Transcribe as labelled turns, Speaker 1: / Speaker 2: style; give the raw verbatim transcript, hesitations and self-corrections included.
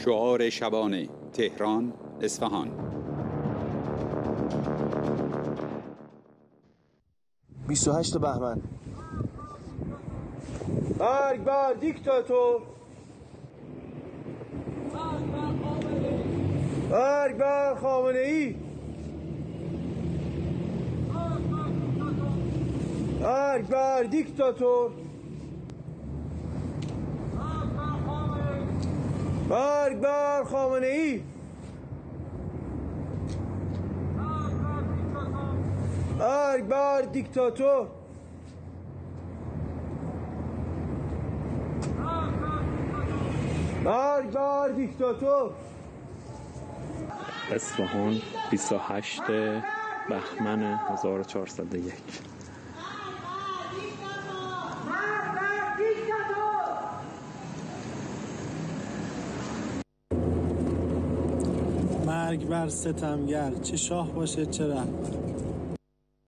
Speaker 1: شعار شبانه تهران، اصفهان.
Speaker 2: بیست و هشت بهمن. مرگ بر دیکتاتور، مرگ بر خامنه ای، مرگ بر دیکتاتور، مرگ بر خامنه ای، مرگ بر دیکتاتور. مرگ بر دیکتاتور.
Speaker 3: اصفهان، بیست و هشت بهمن هزار و چهارصد و یک.
Speaker 4: مرگ بر ستمگر، چه شاه باشه چه رهبر.